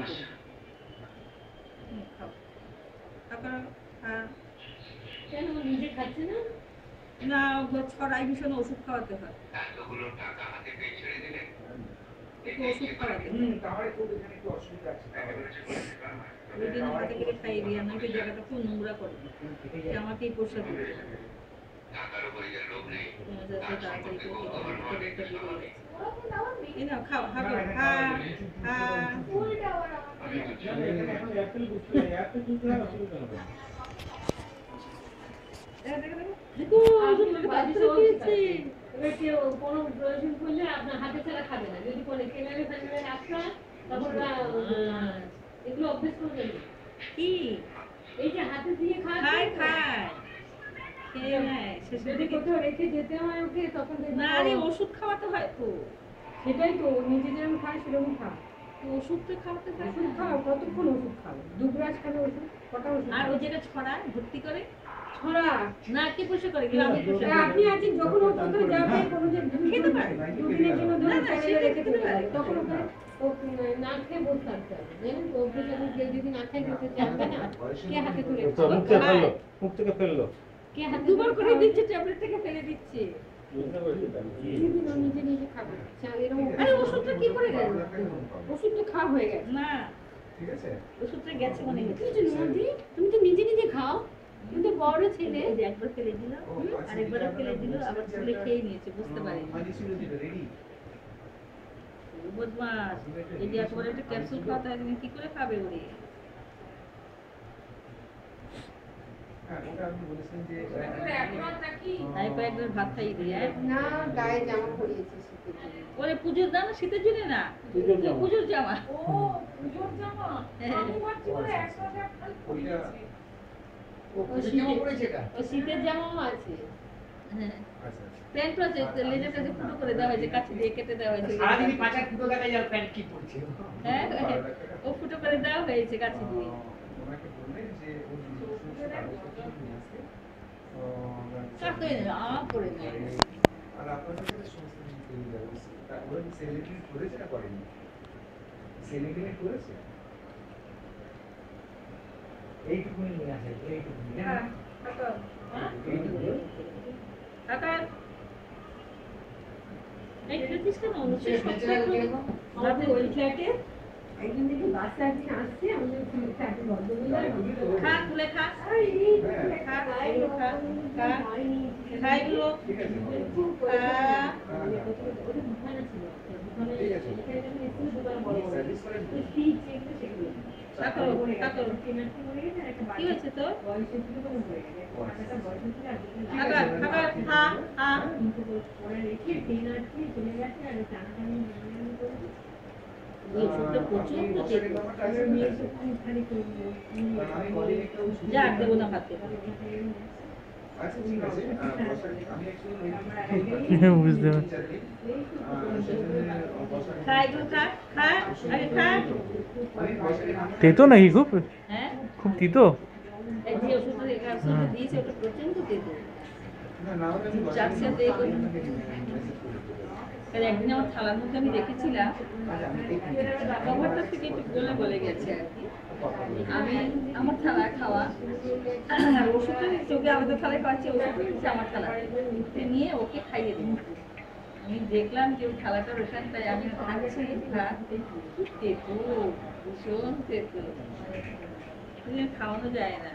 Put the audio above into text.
করি। খাও খাও আর কেন নিজে খাচ্ছে না? না ছড়াই ভীষণ ওষুধ খাওয়াতে হয়। এতগুলো টাকা হাতে পেয়ে ছেড়ে দিলেন। একটু ওষুধ খাওয়াতে হয়। তাহলে খুব এখানে একটু অসুবিধা আছে। ওই জন্য হাতে করে খাইয়ে দিই, আমি ওই জায়গাটা খুব নোংরা করে আমাকেই পোষা দিতে হয়। টাকার উপরে যে লোভ নেই, তাড়াতাড়ি করে সম্পর্কে এই নাও খাও খাও কোনো প্রয়োজন করলে আপনার হাতে ছাড়া খাবে না, যদি কোনো কেনারে ফেলে রাখা তখন এগুলো অভ্যেস করবেন কি এই যে হাতে দিয়ে খায় খেয়ে নেয় যদি কোথাও রেখে যেতে হয় ওকে তখন না আরে ওষুধ খাওয়াতে হয় তো। সেটাই তো নিজে যেরকম খায় সেরকম খাও। ওষুধ তো খাওয়াতে হয়। ওষুধ খাও, কতক্ষণ ওষুধ খাও? 2 গ্লাস খাবে ওষুধ? কটা ওষুধ? আর ওই জায়গা ছড়া ভর্তি করে ছড়া না কি পোষা করে গ্রামে পোষা করে। আপনি আছেন যখন ও কোথাও যাবে কোনো যে খেতে পারে 2 দিনের জন্য না, না, ধরে সেটা রেখে খেতে পারে। তখন ওকে ও না খেয়ে বসে থাকতে হবে, জানেন তো? অভ্যেস এখন কেউ যদি না খায় খেতে চাইবে না, কে হাতে তুলে মুখ থেকে ফেললো। কে হাতে দুবার করে দিচ্ছে, ট্যাবলেট থেকে ফেলে দিচ্ছে। নিজে নিজে খাবে এরকম। আরে ওষুধটা কি করে গেল? ওষুধ তো খাওয়া হয়ে গেছে। না ঠিক আছে? ওষুধটা গেছে মনে হচ্ছে। কি জন্য নদী? তুমি তো নিজে নিজে খাও, তুমি তো বড় ছেলে। এই যে একবার ফেলে দিল আরেকবার ফেলে দিল, আবার তুলে খেয়ে নিয়েছে, বুঝতে পারিনি। বদমাস, এই যে একবার একটা ক্যাপসুল খাওয়াতে হয়, তুমি কি করে খাবে ওরে? ওটা আপনি বলেছেন যে তাই কয়েকবার ভাত খাইয়ে দিই। না গায়ে জামা পরিয়েছে শীতের জন্য। ওরে পুজোর দাম না, শীতের জন্য না, পুজোর জামা। ও পুজোর জামা, আমি ভাবছি ওরা একসাথে খালি পরিয়েছে। ও শীতের জামাও আছে। হ্যাঁ প্যান্ট আছে, লেজের কাছে ফুটো করে দেওয়া হয়েছে, কাছে দিয়ে কেটে দেওয়া হয়েছে। সারাদিনই পাঁচার ফুটো দেখা যায় প্যান্ট কি পড়ছে। হ্যাঁ ও ফুটো করে দেওয়া হয়েছে কাছে দিয়ে। ওনাকে বললেন যে ও নিজে ওষুধ কাগজপত্র নিয়ে আসতে। কাটতে না করে নেয়। আর আপনাদের কাছে সমস্ত কিছু তৈরি ব্যবস্থা ওরা কি সেলিব্রিটি করেছে না করেনি? সেলিব্রিটি করেছে এইটুকুনি নিয়ে আসে, এইটুকুনি। হ্যাঁ কাকা কাকা এই খেতিস কেন? আমাদের ওই ফ্ল্যাটে একজন দেখি বাচ্চা একদিন আসছে, আমাদের ফ্ল্যাটে ভদ্রমহিলা খা খুলে খা খা খাইগুলো কি হয়েছে তোর? খাবার খাবার খা খা যা দেবো না ভাতে। আচ্ছা ঠিক আছে আমি বুঝতে খা এগুলো খা খা আগে খা। তেতো নাকি খুব? হ্যাঁ খুব তিতো? এই যে ওষুধটা দিয়েছে ওটা প্রচন্ড তেতো। না না আমি চারশে একদিন আমার থালার মধ্যে আমি দেখেছিলাম, কভারটা থেকে একটু গলে গলে গেছে আর কি। আমি আমার থালা খাওয়া ওষুধটা চোখে আমাদের থালায় খাওয়াচ্ছি, ওষুধ দিচ্ছে আমার থালা নিয়ে ওকে খাইয়ে দিই। আমি দেখলাম যে ওই থালাটা ওখান, তাই আমি খাচ্ছি ভাত, তেতো ভীষণ তেতো, খাওয়ানো যায় না।